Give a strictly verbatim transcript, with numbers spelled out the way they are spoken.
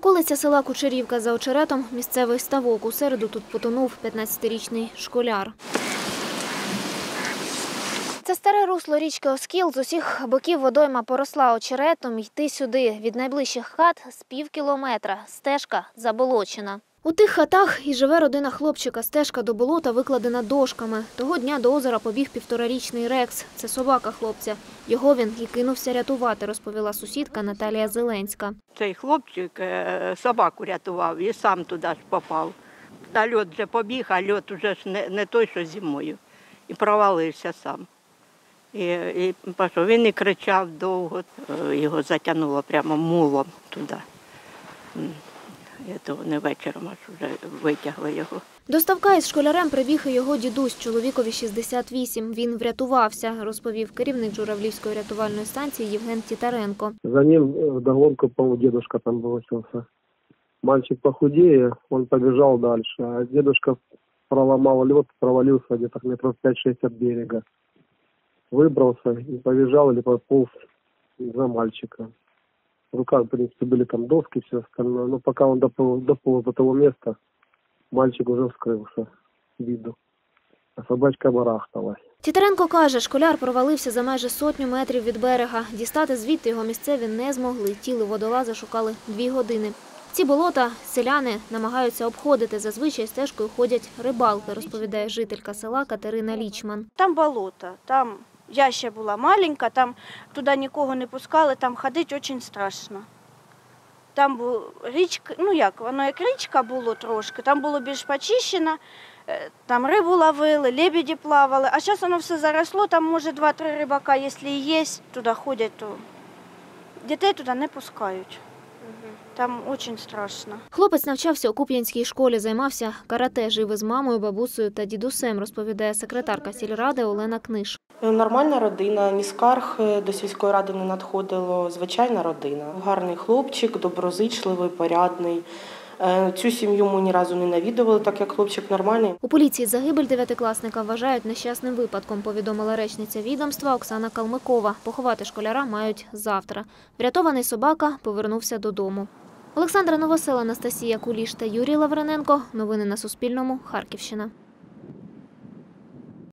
Околиця села Кучерівка за Очеретом – місцевий ставок. У середу тут потонув п'ятнадцятирічний школяр. Це старе русло річки Оскіл. З усіх боків водойма поросла очеретом. Йти сюди від найближчих хат з пів кілометра. Стежка заболочена. У тих хатах і живе родина хлопчика. Стежка до болота викладена дошками. Того дня до озера побіг півторарічний Рекс. Це собака хлопця. Його він і кинувся рятувати, розповіла сусідка Наталія Зеленська. Цей хлопчик собаку рятував і сам туди ж попав. На льот вже побіг, а льот вже ж не, не той, що зимою. І провалився сам. І, і пішов. Він і кричав довго, його затягнуло прямо мулом туди. Я не вечором аж вже витягли його. До ставка із школярем прибіг і його дідусь, чоловікові шістдесят вісім. Він врятувався, розповів керівник Журавлівської рятувальної станції Євген Тітаренко. За ним вдогонку, по-моему, дедушка там бросился. Мальчик похудее, он побежал дальше, а дедушка проломал лед, провалился где-то метров пять-шесть от берега. Выбрался и побежал или пополз за мальчика. В руках, в принципе, были там доски, все остальное. Но пока он дополз, дополз до того места, мальчик уже вскрылся виду, а собачка барахталась. Тітаренко каже, школяр провалився за майже сотню метрів від берега. Дістати звідти його місцеві не змогли. Тіло водолаза шукали дві години. Ці болота селяни намагаються обходити. Зазвичай стежкою ходять рибалки, розповідає жителька села Катерина Лічман. Там болото, там я ще була маленька, там туди нікого не пускали, там ходити дуже страшно. Там була річка, ну як, воно як річка було трошки, там було більш почищено, там рибу ловили, лебеді плавали, а зараз воно все заросло, там може два-три рибака, якщо і є, туди ходять, то дітей туди не пускають. Там дуже страшно. Хлопець навчався у Куп'янській школі, займався карате, жив із мамою, бабусею та дідусем, розповідає секретарка сільради Олена Книж. Нормальна родина, ні скарг до сільської ради не надходило, звичайна родина. Гарний хлопчик, доброзичливий, порядний. Цю сім'ю ми ні разу не навідували, так як хлопчик нормальний. У поліції загибель дев'ятикласника вважають нещасним випадком, повідомила речниця відомства Оксана Калмикова. Поховати школяра мають завтра. Врятований собака повернувся додому. Олександра Новосел, Анастасія Куліш та Юрій Лавриненко. Новини на Суспільному. Харківщина.